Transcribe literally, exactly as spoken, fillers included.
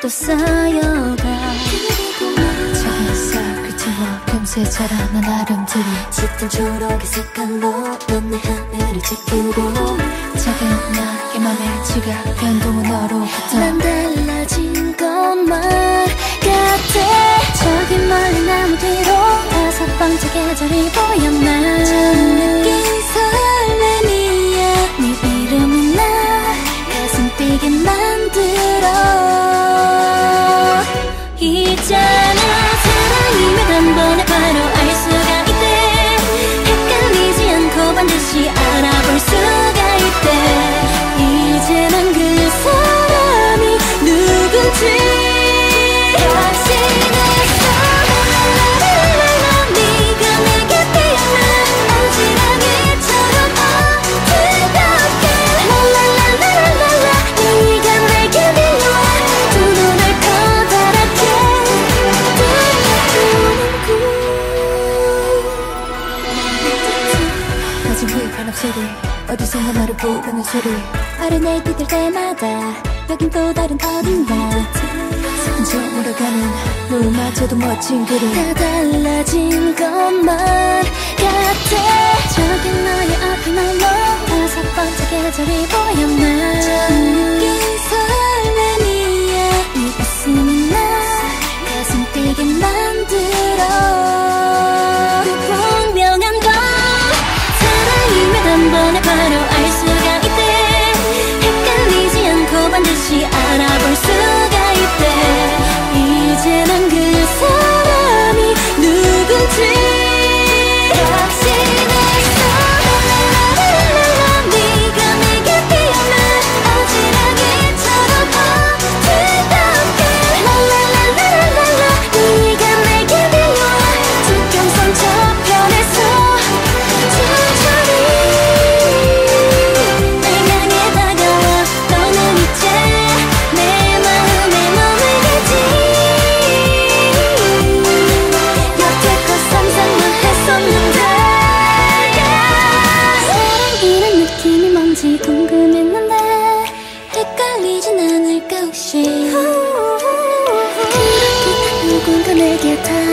또 쌓여가. 작은 쌀 그치와 금세 자라난 아름들이 짙은 초록의 색깔로 넌 내 하늘을 지키고. 작은 나의 맘에 지각 변동은 너로부터 난 달라진 것만 같아. 저기 멀리 나무 뒤로 다섯 번째 계절이 보였나. 처음 느낀 설렘이야. 네 이름이 나 가슴 뛰게 만들어. 있잖아 사랑이면 단번에 바로 알 수가 있대. 헷갈리지 않고 반드시 알아볼 수가 있대. 이제 난 그 사람이 누군지 확신했어. 랄랄랄라 네가 내게 피어나 안지랑이처럼 어지럽게. 랄랄랄랄랄라 네가 내게 비와 두 눈을 커다랗게 뜨는 아직 후회한 앞소리 어디선가 나를 부르는 소리 아련에 비들 때마다 여긴 또 다른 어딘가. 점점 울어가는 노을마저도 멋진 그림. 다 달라진 것만 같아. 저기 너의 앞에 널로 다섯 번째 계절이 보였나. 처음 느낀 설렘이야. 네 웃음이 나 가슴 뛰게 만들어. 그 분명한 건 사랑이면 단번에 바로 알 수가 있대. 헷갈리지 않고 반드시 알아볼 수가 있대. 이제 난 그 사람이 누군지 확신했어. 랄랄랄라 네가 내게 피어나 어지랑이처럼 어지럽게. 랄랄랄라 네가 내게 비와 두평선 저편에서 천천히 날 향해 다가와. 너는 이제 내 마음에 머물겠지. 여태껏 상상만 했었는데 사랑이란 느낌이 뭔지 궁금했는데 헷갈리진 않을까 혹시. 그렇게 누군가 내게 다